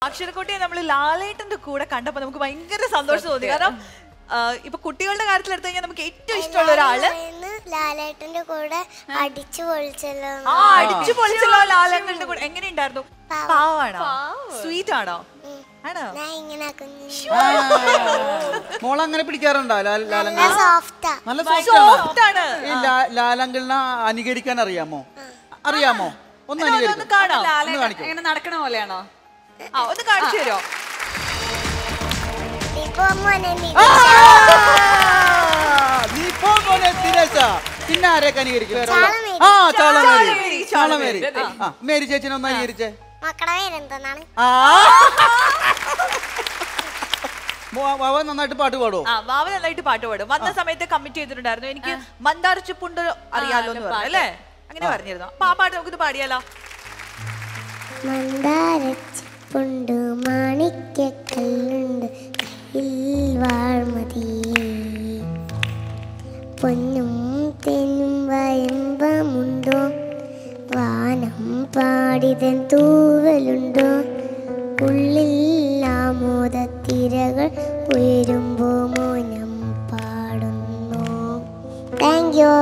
അക്ഷരക്കുട്ടിയെ നമ്മൾ ലാലേട്ടന്റെ കൂടെ കണ്ടപ്പോ നമുക്ക് ഭയങ്കര സന്തോഷം തോന്നി. കാരണം ഇപ്പൊ കുട്ടികളുടെ കാര്യത്തിൽ എടുത്തു കഴിഞ്ഞാൽ നമുക്ക് ഏറ്റവും ഇഷ്ടമുള്ള ഒരാള് ലാലേട്ടന്റെ കൂടെ അടിച്ചു പൊളിച്ചല്ലോ. അടിച്ചു പൊളിച്ചല്ലോ ലാലേട്ടന്റെ കൂടെ. എങ്ങനെയുണ്ടായിരുന്നു? പാവാണോ? സ്വീറ്റ് ആണോ? മോളങ്ങനെ പിടിക്കാറുണ്ടോ? നല്ല സോഫ്റ്റ് ആണ്. ലാലങ്കിളിനെ അനുകരിക്കാൻ അറിയാമോ? ഒന്ന് അനുകരിക്കും. എങ്ങനെ നടക്കണ പോലെയാണോ? ഒന്ന് കാണിച്ചു തരോ? പിന്നെ ആരെയൊക്കെ അനുകരിക്കും? ചാളമേരി. മേരി ചേച്ചിനെ ഒന്ന് അനുകരിച്ചേ. വാവ നന്നായിട്ട് പാട്ട് പാടുമോ? വാവ നന്നായിട്ട് പാട്ട് പാടും. വന്ന സമയത്ത് കമ്മിറ്റ് ചെയ്തിട്ടുണ്ടായിരുന്നു. എനിക്ക് മന്ദാരച്ചുപ്പുണ്ട് അറിയാലോ എന്ന് പറഞ്ഞു അല്ലേ? അങ്ങനെ പറഞ്ഞിരുന്നു. അപ്പൊ ആ പാട്ട് നമുക്കിത് പാടിയാലോ? മന്ദാരച്ചുപ്പുണ്ട് മാണിക്കല്ലുണ്ട് വാഴ്മതി പൊന്നും തെന്നും വയമ്പമുണ്ടോ വാനം പാടിതൻ തൂവലുണ്ടോ ഉള്ളിൽ ആമോദത്തിരകൾ ഉയരുമ്പോ മോനം പാടുന്നു. Thank you.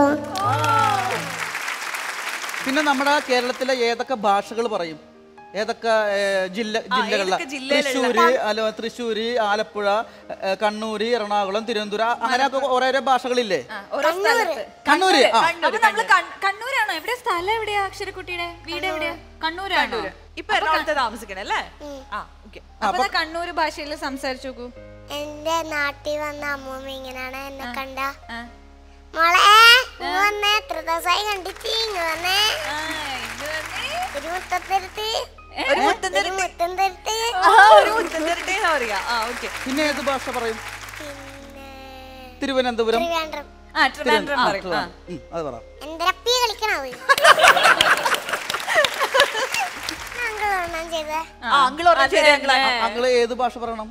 പിന്നെ നമ്മുടെ കേരളത്തിലെ ഏതൊക്കെ ഭാഷകൾ പറയും? ഏതൊക്കെ ജില്ലകളിലെ? തൃശ്ശൂര്, ആലപ്പുഴ, കണ്ണൂര്, എറണാകുളം, തിരുവനന്തപുരം, അങ്ങനെയൊക്കെ ഓരോരോ ഭാഷകളില്ലേ? കണ്ണൂര്. കണ്ണൂരാണോ? എവിടെ സ്ഥലം? എവിടെയാ അക്ഷരക്കുട്ടിയുടെ വീട്? എവിടെയാ? കണ്ണൂരാണോ? ഇപ്പൊ എറണാകുളത്ത് താമസിക്കണേ അല്ലേ? അപ്പൊ കണ്ണൂര് ഭാഷയിൽ സംസാരിച്ചു നോക്കൂ. എന്റെ നാട്ടിൽ വന്ന അമ്മൂമ്മ ഇങ്ങനെയാണ് എന്നെ കണ്ട മോളെ വന്നേ എത്ര ദിവസമായി കണ്ടിട്ട് ഇങ്ങ് വന്നേ ഒരു മുത്തത്തെടുത്ത് പിന്നെ ഏത് ഭാഷ പറയും? തിരുവനന്തപുരം. എന്തരപ്പി കളിക്കണോ? അങ്ങള് ഏത് ഭാഷ പറയണം?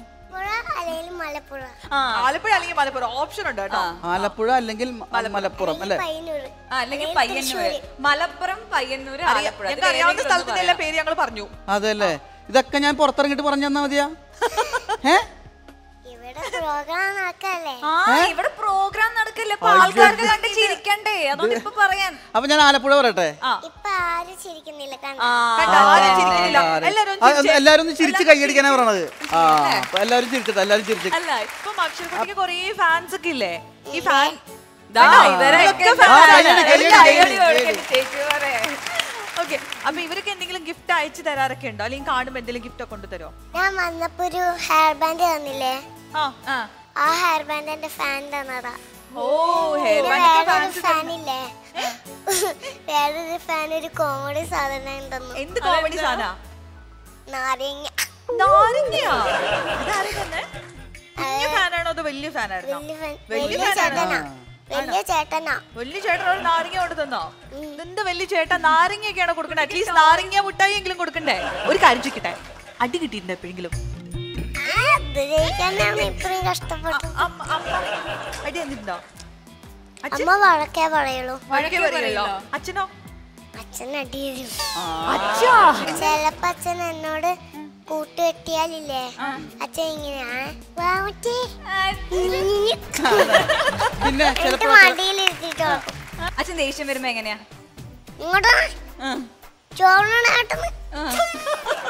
ആലപ്പുഴ അല്ലെങ്കിൽ മലപ്പുറം ഓപ്ഷൻ ഉണ്ട് കേട്ടോ. ആലപ്പുഴ അല്ലെങ്കിൽ മലപ്പുറം അല്ലെ? അല്ലെങ്കിൽ പയ്യന്നൂര്. മലപ്പുറം, പയ്യന്നൂര്, ആലപ്പുഴ. അറിയാവുന്ന സ്ഥലത്തിന്റെ എല്ലാ പേര് ഞങ്ങൾ പറഞ്ഞു. അതല്ലേ? ഇതൊക്കെ ഞാൻ പുറത്തിറങ്ങിട്ട് പറഞ്ഞു തന്നാ മതിയാ? ഇവിടെ പ്രോഗ്രാം നടക്കല്ലേ, ആൾക്കാർക്ക് കണ്ട് ചിരിക്കണ്ടേ? അതുകൊണ്ട് ഇപ്പൊ പറയാൻ. അപ്പൊ ഞാൻ ആലപ്പുഴ പറയട്ടെ? എല്ലാരും ചിരിച്ച് കൈയടിക്കാനാ പറയണത്. എല്ലാരും ചിരിച്ചിട്ട് അല്ല ഇപ്പൊ അക്ഷരക്കുട്ടിക്ക് കൊറേ ഫാൻസ് ഒക്കെ ഇല്ലേ? ഈ ഫാൻ ഓക്കെ. അപ്പൊ ഇവർക്ക് എന്തെങ്കിലും ഗിഫ്റ്റ് അയച്ചു തരാറൊക്കെ ഉണ്ടോ? അല്ലെങ്കിൽ കാണുമ്പോ എന്തെങ്കിലും ഗിഫ്റ്റ് ഒക്കെ കൊണ്ടുതരോ? ഞാൻ വന്നപ്പോ ഒരു ഹെയർ ബാൻഡ് തന്നില്ലേ? ആ ഹെയർ ബാൻഡ് എന്റെ ഫാൻ തന്നതാ. വേറൊരു ഫാൻ ഒരു കോമഡി സാധനം തന്നു. എന്ത് കോമഡി സാധന? നാരങ്ങ. ഫാനാണോ അതോ വലിയ ഫാനായിരുന്നോ? വലിയ ചേട്ടനാ. വലിയ ചേട്ടനോട് നാരങ്ങ കൊണ്ട് തന്നോ? ഇതെന്താ വലിയ ചേട്ടൻ നാരങ്ങയൊക്കെയാണോ കൊടുക്കണ്ടേ? അറ്റ്ലീസ്റ്റ് നാരങ്ങ മുട്ടായി എങ്കിലും കൊടുക്കണ്ടേ? ഒരു കാര്യം ചോദിക്കട്ടെ, അടി കിട്ടിയിട്ടുണ്ടോ എപ്പോഴെങ്കിലും? അടി എന്നിട്ടുണ്ടോ? അമ്മ വഴക്കേ പറയുള്ളൂ. അച്ഛനോ? അച്ഛൻ അടി തരും. ചെലപ്പോ അച്ഛൻ എന്നോട് കൂട്ടുകെട്ടിയാലില്ലേ അച്ഛൻ ഇങ്ങനെയാണ് മടിയിലിരുത്തിട്ടോ. അച്ഛൻ ദേഷ്യം വരുമ്പോ എങ്ങനെയാ? ഇങ്ങോട്ട് ചോറിനാട്ടെന്ന്